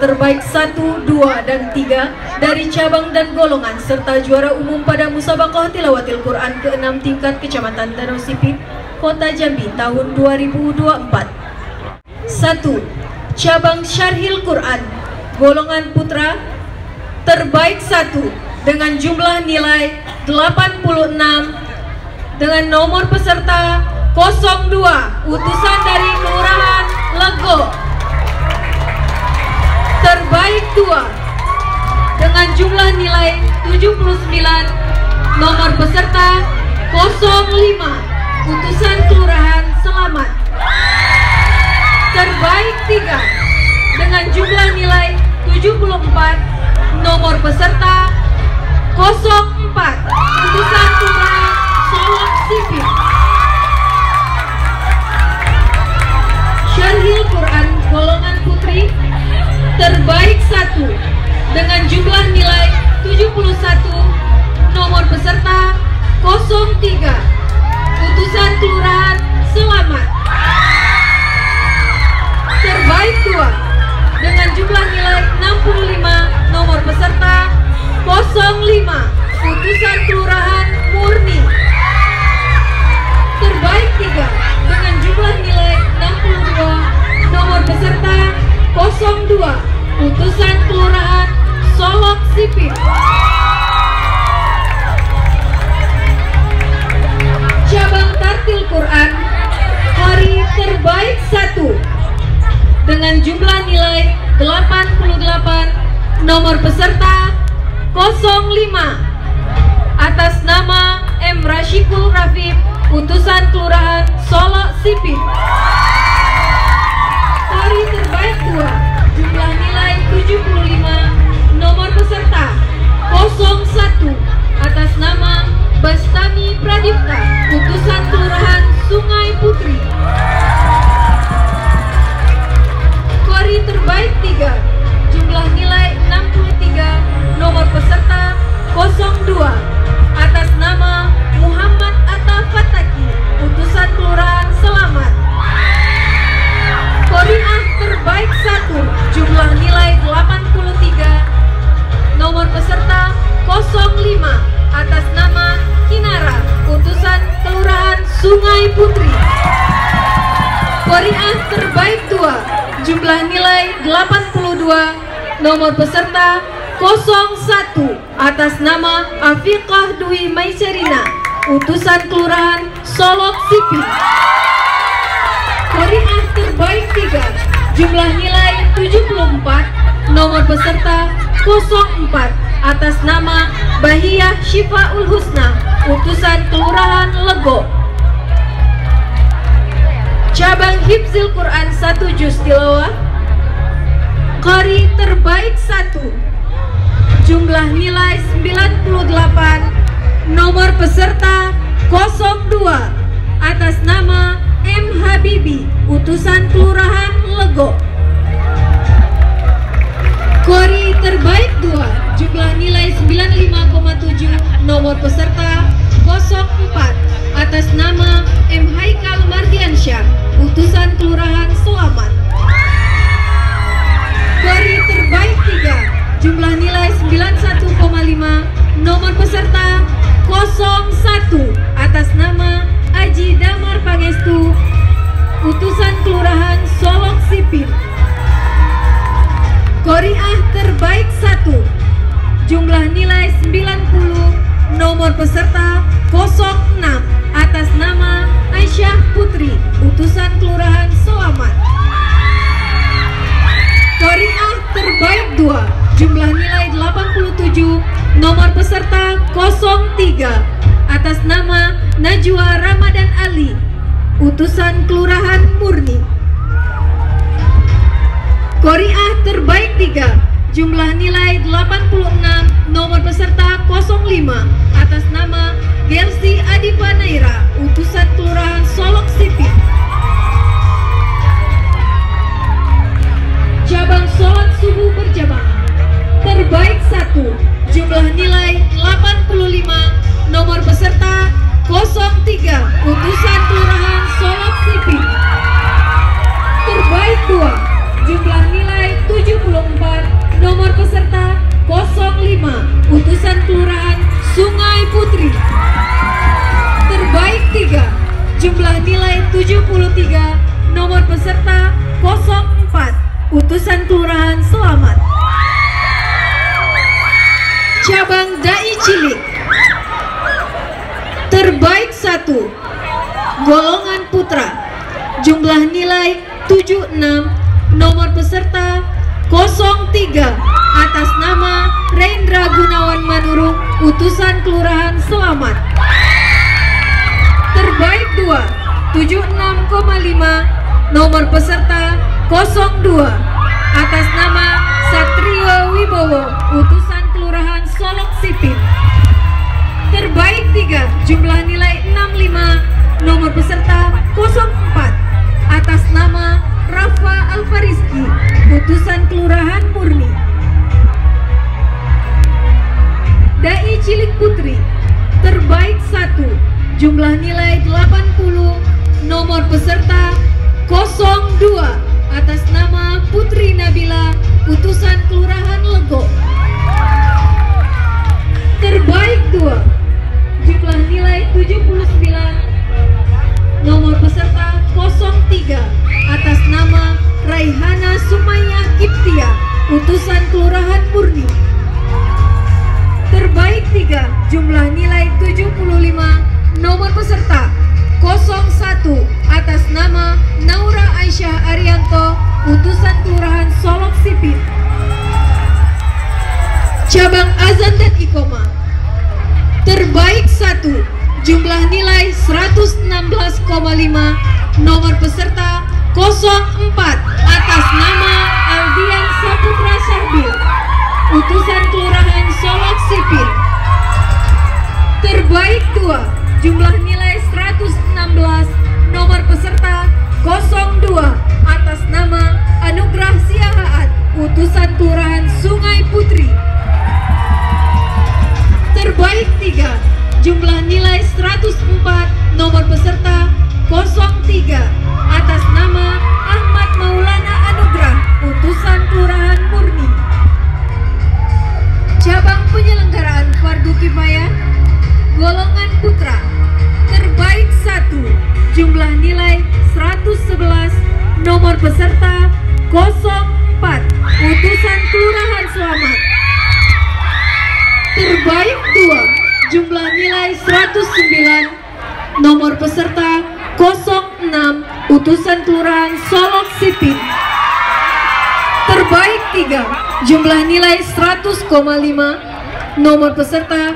terbaik 1, 2, dan 3 dari cabang dan golongan serta juara umum pada Musabaqah Tilawatil Quran ke-6 tingkat Kecamatan Danau Sipit, Kota Jambi tahun 2024. 1. Cabang Syarhil Quran golongan putra terbaik 1 dengan jumlah nilai 86 dengan nomor peserta 02 utusan dari Kelurahan Lego. Terbaik 2 dengan jumlah nilai 79 nomor peserta 05 utusan Kelurahan Selamat. Terbaik 3 dengan jumlah nilai 74 nomor peserta 04 utusan Kelurahan Solok Sipit. Syarhil Quran golongan putri terbaik 1 dengan jumlah nilai 71 nomor peserta 03 utusan Kelurahan Selamat. Terbaik 2 dengan jumlah nilai 65 nomor peserta 05 utusan Kelurahan Murni. Terbaik 3 dengan jumlah nilai 62 nomor peserta 02 utusan Kelurahan Solok Sipit. Cabang Tartil Quran hari terbaik 1 dengan jumlah nilai 88 nomor peserta 05 atas nama M. Rashikul Rafif utusan Kelurahan Solok Sipit. Hari terbaik 2 jumlah nilai 75 nomor peserta 01 atas nama Bastami Pradipta utusan Kelurahan Sungai Putri. Kori terbaik 3 jumlah nilai 63 nomor peserta 02 atas nama Muhammad Atta Fataki utusan Kelurahan Selamat. Qori'ah terbaik 1 jumlah nilai 83 nomor peserta 05 atas nama Kinara utusan Kelurahan Sungai Putri. Qori'ah terbaik 2 jumlah nilai 82 nomor peserta 01 atas nama Afiqah Dwi Maiserina utusan Kelurahan Solok Sipit. Qori'ah terbaik 3 jumlah nilai 74 nomor peserta 04 atas nama Bahiyah Syifaul Husna utusan Kelurahan Lego. Cabang Hifzil Quran 1 Juz Tilawah Qari terbaik 1 jumlah nilai 98 nomor peserta 02 atas nama M. Habibi utusan Kelurahan Lego. Qari terbaik 2 jumlah nilai 95,7 nomor peserta 04 atas nama M. Haikal Mardiansyah utusan Kelurahan Selamat. Qari terbaik 3 jumlah nilai 91,5 nomor peserta 01 atas nama Aji Damar Pangestu utusan Kelurahan Solok Sipit. Qori'ah terbaik 1 jumlah nilai 90 nomor peserta 06 atas nama Aisyah Putri utusan Kelurahan Selamat. Qori'ah terbaik 2 jumlah nilai 87 nomor peserta 03 atas nama Najwa Ramadan Ali utusan Kelurahan Murni. Qori'ah terbaik 3 jumlah nilai 86 nomor peserta 05 atas nama Gelsi Adifa Naira utusan Kelurahan Solok Sipit. Cabang sholat subuh berjamaah terbaik 1 jumlah nilai 85 nomor peserta 03 utusan Kelurahan Solok Sipit. Terbaik 2 jumlah nilai 74 3 nomor peserta 04 utusan Kelurahan Selamat. Cabang Dai Cilik terbaik 1 golongan putra, jumlah nilai 76, nomor peserta 03 atas nama Rendra Gunawan Manurung, utusan Kelurahan Selamat. Terbaik 2 76,5, nomor peserta 02 atas nama Satrio Wibowo, utusan Kelurahan Solok Sipin. Terbaik 3 jumlah nilai 65, nomor peserta 04 atas nama Rafa Alfariski, utusan Kelurahan Murni. Dai Cilik Putri terbaik 1 jumlah nilai 80, nomor peserta 02 atas nama Putri Nabila, utusan Kelurahan Lego. Terbaik 2 jumlah nilai 79, nomor peserta 03 atas nama Raihana Sumaya Kiptia, utusan Kelurahan Murni. Terbaik 3 jumlah nilai 75, nomor peserta 01 atas nama Naura Aisyah Arianto, utusan Kelurahan Solok Sipin. Cabang Azan dan Iqomah terbaik 1 jumlah nilai 116,5, nomor peserta 04 atas nama Aldian Saputra Sarbil, utusan Kelurahan Solok Sipin. Terbaik 2 jumlah nilai 116, nomor peserta 02 atas nama Anugrah Siahaan, utusan Kelurahan Sungai Putri. Terbaik 3 jumlah nilai 104, nomor peserta 03 atas nama Ahmad Maulana Anugrah, utusan Kelurahan Murni. Cabang penyelenggaraan fardu kifayah golongan putra terbaik 1 jumlah nilai 111, nomor peserta 04 utusan Kelurahan Selamat. Terbaik 2 jumlah nilai 109, nomor peserta 06 utusan Kelurahan Solok Sipin. Terbaik 3 jumlah nilai 100,5, nomor peserta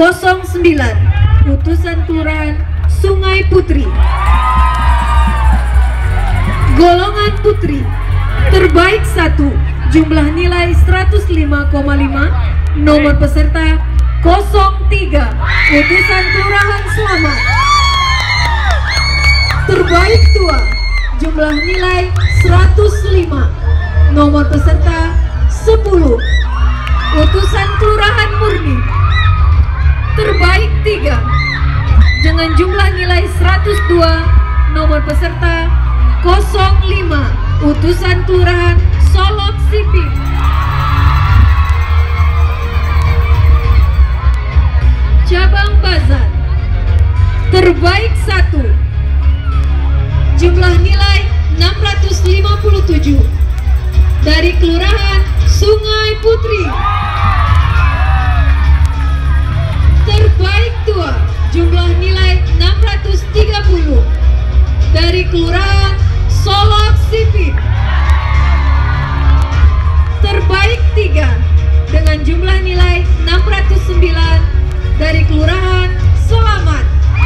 09 utusan Kelurahan Sungai Putri. Golongan putri terbaik 1 jumlah nilai 105,5, nomor peserta 03 utusan Kelurahan Selamat. Terbaik 2 jumlah nilai 105, nomor peserta 10 utusan Kelurahan Murni. Terbaik 3 dengan jumlah nilai 102, nomor peserta 05 utusan Kelurahan Solok Sipin. Cabang Bazar terbaik 1 jumlah nilai 657 dari Kelurahan Sungai Putri. Terbaik 2 jumlah nilai 630 dari Kelurahan Solok Sipin. Terbaik 3 dengan jumlah nilai 609 dari Kelurahan Selamat.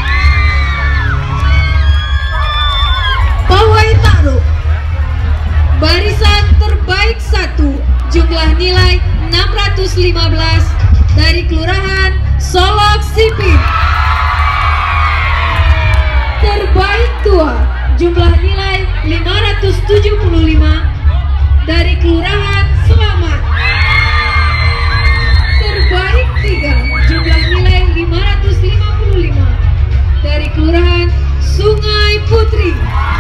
Pawai Takruk barisan terbaik 1 jumlah nilai 615 dari Kelurahan Solok Sipin. Terbaik 2 jumlah nilai 575 dari Kelurahan Selamat. Terbaik 3 jumlah nilai 555 dari Kelurahan Sungai Putri.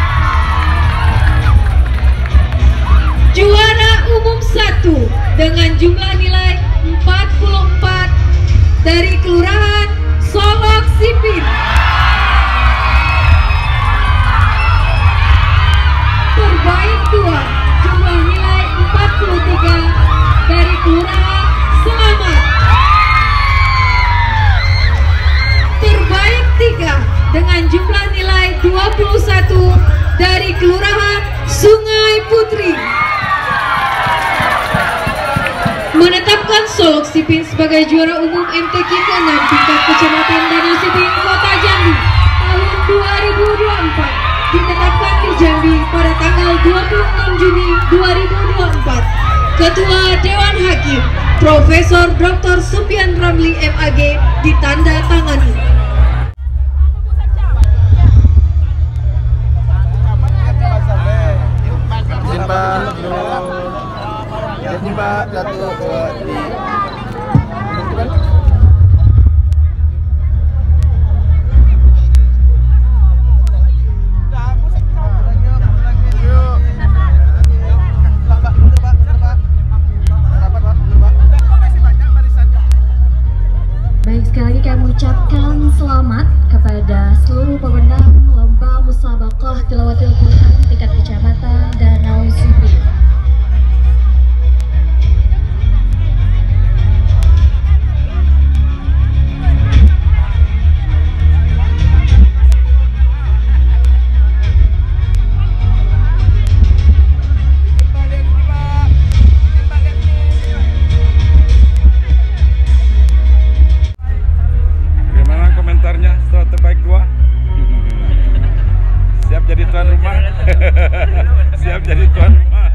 Juara umum 1 dengan jumlah nilai 44 dari Kelurahan Solok Sipin. Kelurahan Selamat. Terbaik 3 dengan jumlah nilai 21 dari Kelurahan Sungai Putri. Menetapkan Solok Sipin sebagai juara umum MTQ ke-6 tingkat Kecamatan Danau Sipin, Kota Jambi tahun 2024 ditetapkan di Jambi pada tanggal 26 Juni 2024. Ketua Dewan Hakim Profesor Dr. Supian Ramli MAG ditanda tangani. Baik, sekali lagi kami ucapkan selamat kepada seluruh pemenang lomba musabaqah tilawatil Quran tingkat Kecamatan Danau Sipin. Setelah terbaik 2 siap jadi tuan rumah. Siap jadi tuan rumah.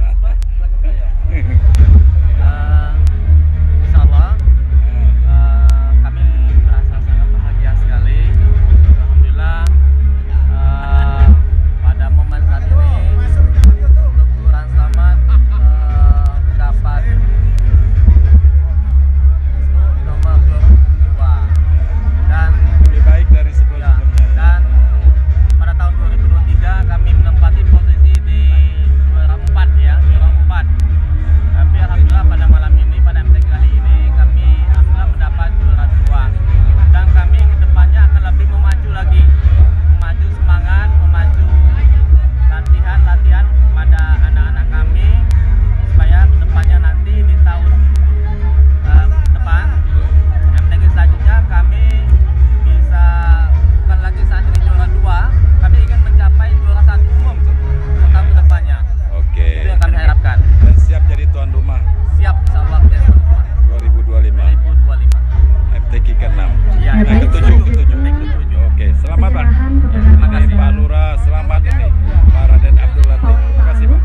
Insya Allah kami merasa sangat bahagia sekali. Alhamdulillah pada momen saat ini untuk Kelurahan Selamat dapat nomor 2 dan Dari sebelum-sebelumnya. Dan pada tahun 2023 kami menempati posisi di juara 4 ya, juara 4. Tapi alhamdulillah pada malam ini, pada MTQ kali ini kami alhamdulillah mendapat juara 2. Dan kami kedepannya akan lebih memacu lagi, memacu semangat, memacu latihan pada anak-anak kami supaya kedepannya nanti di tahun depan MTQ selanjutnya kami bisa bukan lagi saat ini juara 2, kami ingin mencapai juara 1 umum untuk tahun depannya. Oke. Itu yang kami harapkan. Dan siap jadi tuan rumah. Siap, insya Allah ya, 2025. MTQ ke-6. Ya, Yang ke-7. Oke, selamat Pak. Terima kasih. Pak Lurah, selamat ini. Pak Raden Abdul Latif. Terima kasih Pak.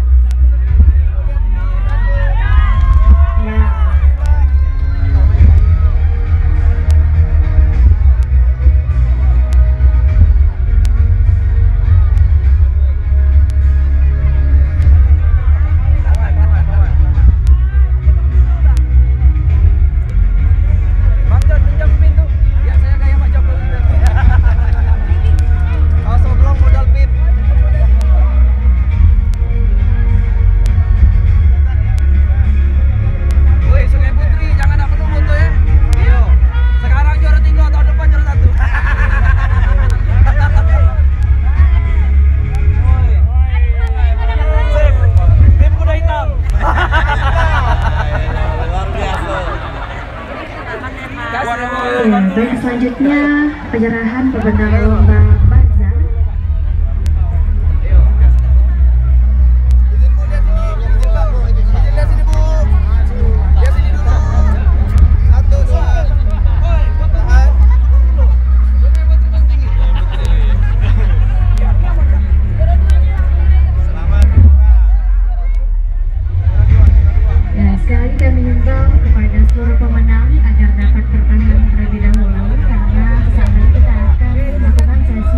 Baik, selanjutnya penyerahan pemenang lomba bazar. Ya, sekali lagi kami himbau kepada seluruh pemenang agar dapat bertahan terlebih dahulu karena sesaat lagi kita akan melakukan sesi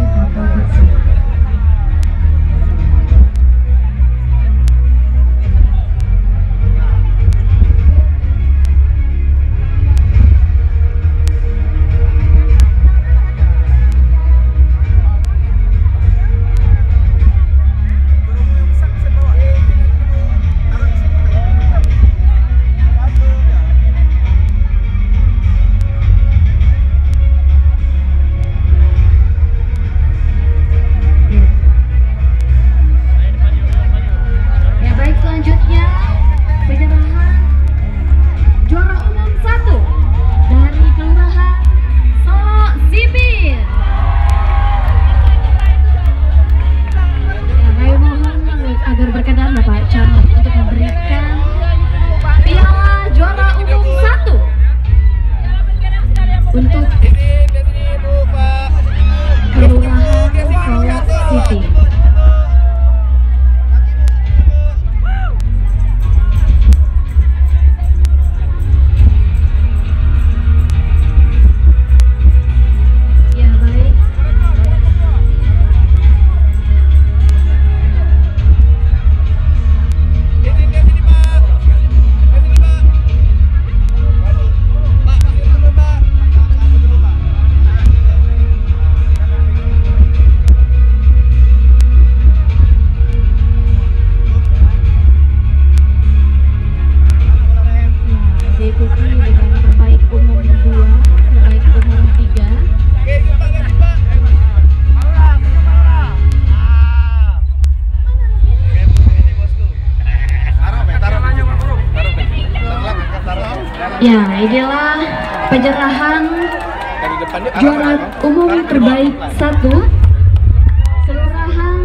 Ya, inilah penyerahan juara umum terbaik 1 Kelurahan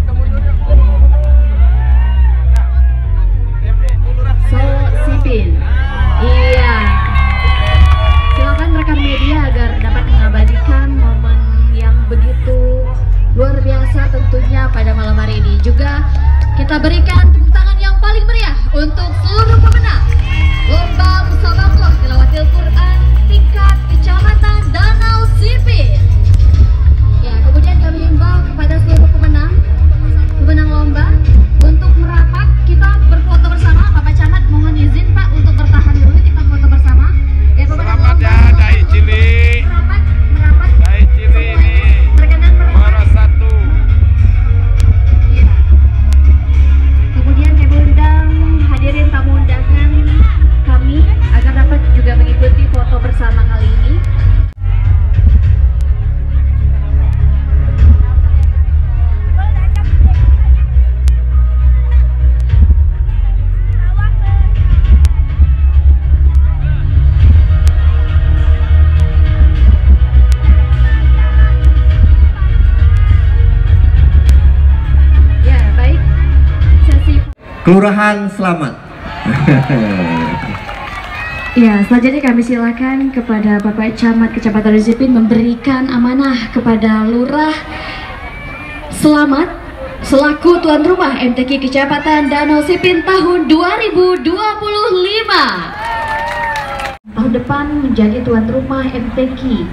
Sipin. Iya. Silakan rekan media agar dapat mengabadikan momen yang begitu luar biasa tentunya pada malam hari ini. Juga kita berikan tepuk tangan yang paling meriah untuk seluruh pemenang Lomba Musabaqah Tilawatil Quran tingkat Kecamatan Danau Sipin. Ya, kemudian kami himbau kepada seluruh pemenang lomba untuk merapat. Kita berfoto bersama. Bapak Camat mohon izin Pak untuk bertahan dulu, kita foto bersama. Ya, pemenang lomba. Ya, Dai Cili. Merapat. Dai Cili ini. Berkenan Juara 1. Iya. Kemudian kami undang hadirin tamu undangan kami agar dapat juga mengikuti foto bersama kali ini. Ya, baik. Sesi Kelurahan Selamat. Ya, selanjutnya kami silakan kepada Bapak Camat Kecamatan Danau Sipin memberikan amanah kepada Lurah Selamat selaku tuan rumah MTQ Kecamatan Danau Sipin tahun 2025. Tahun depan menjadi tuan rumah MTQ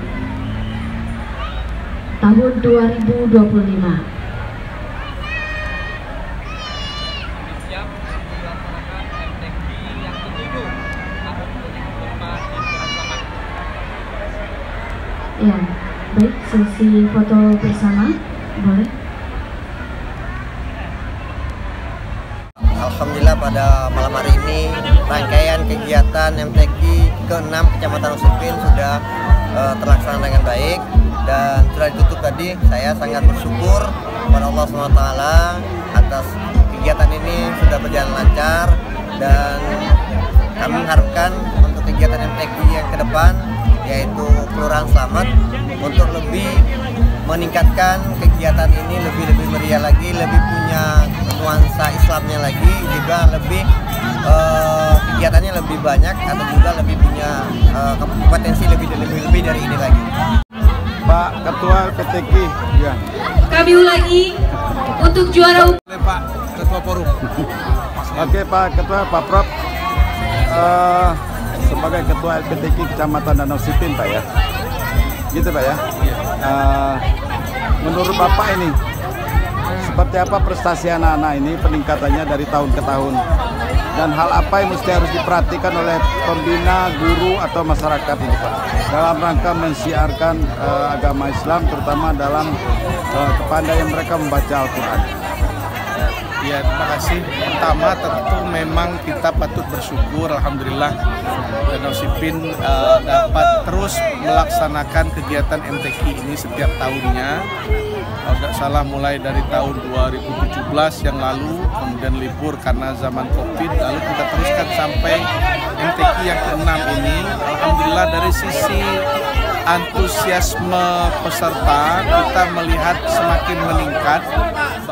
tahun 2025. Ya, baik, sesi foto bersama, boleh. Alhamdulillah pada malam hari ini rangkaian kegiatan MTQ ke-6 Kecamatan Danau Sipin sudah terlaksana dengan baik dan sudah ditutup tadi. Saya sangat bersyukur kepada Allah SWT atas kegiatan ini sudah berjalan lancar dan kami mengharapkan untuk kegiatan MTQ yang ke depan yaitu Kelurahan Selamat untuk lebih meningkatkan kegiatan ini lebih meriah lagi, lebih punya nuansa Islamnya lagi, juga lebih kegiatannya lebih banyak atau juga lebih punya kompetensi lebih dari ini lagi. Pak Ketua PTQ, ya. Kami ulangi untuk juara umum. Pak Ketua Forum. Oke Pak Ketua, Pak Prof. Sebagai Ketua LPTQ Kecamatan Danau Sipin Pak ya, gitu Pak ya. Menurut Bapak ini seperti apa prestasi anak-anak ini, peningkatannya dari tahun ke tahun, dan hal apa yang mesti harus diperhatikan oleh pembina, guru atau masyarakat ini Pak dalam rangka mensiarkan agama Islam, terutama dalam kepandaian mereka membaca Al-Quran. Ya, terima kasih. Pertama tentu memang kita patut bersyukur, alhamdulillah Danau Sipin dapat terus melaksanakan kegiatan MTQ ini setiap tahunnya. Kalau tidak salah mulai dari tahun 2017 yang lalu, kemudian libur karena zaman Covid, lalu kita teruskan sampai MTQ yang ke-6 ini. Alhamdulillah dari sisi antusiasme peserta kita melihat semakin meningkat